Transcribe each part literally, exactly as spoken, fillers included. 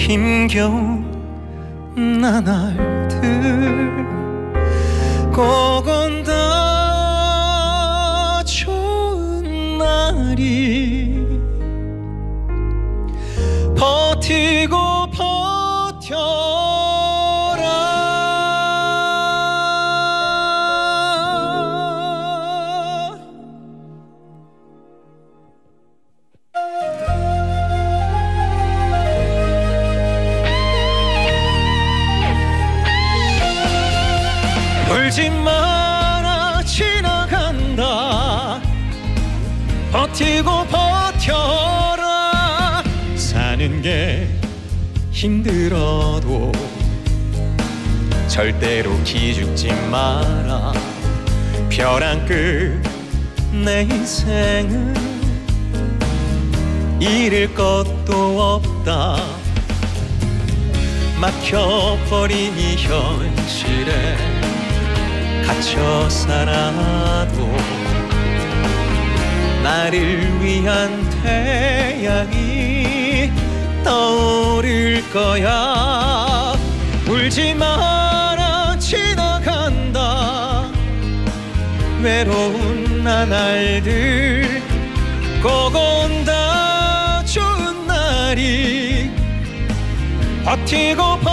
힘겨운 나날들 꼭 온다 좋은 날이 버티고 버텨라. 울지 마라 지나간다 버티고 버텨라. 사는 게 힘들어도 절대로 기죽지 마라. 벼랑 끝 내 인생은 잃을 것도 없다. 막혀버린 이 현실에 갇혀 살아도 나를 위한 태양이 떠오를 거야. 울지 마라 지나간다 외로운 나날들 꼭 온다 좋은 날이 버티고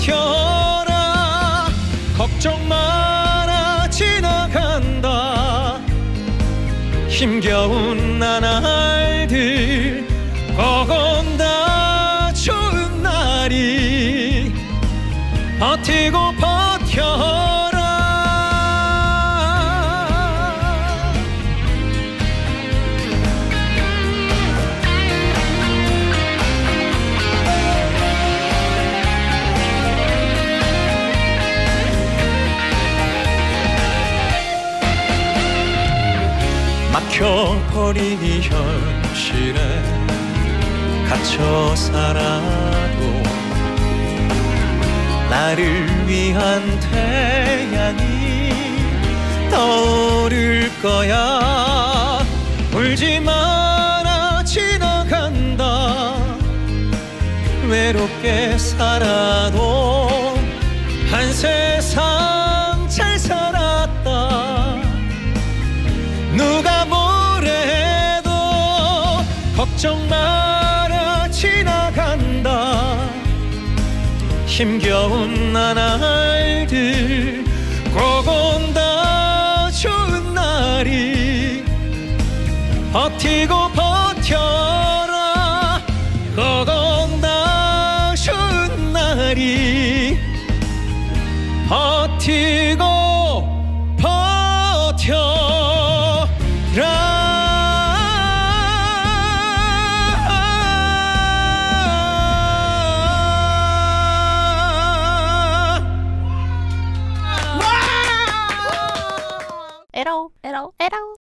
버텨라. 걱정 마라 지나간다 힘겨운 나날들 꼭 온다 좋은 날이 버티고 버텨라. 막혀버린 이 현실에 갇혀 살아도 나를 위한 태양이 떠오를 거야. 울지 마라 지나간다 외롭게 살아도 한 세상 잘 살았다. 누가 뭐래도 걱정 마라 지나간다 힘겨운 나날들 꼭 온다 좋은 날이 버티고 버텨라. 꼭 온다 좋은 날이 버티고 버텨 에러 에러 에러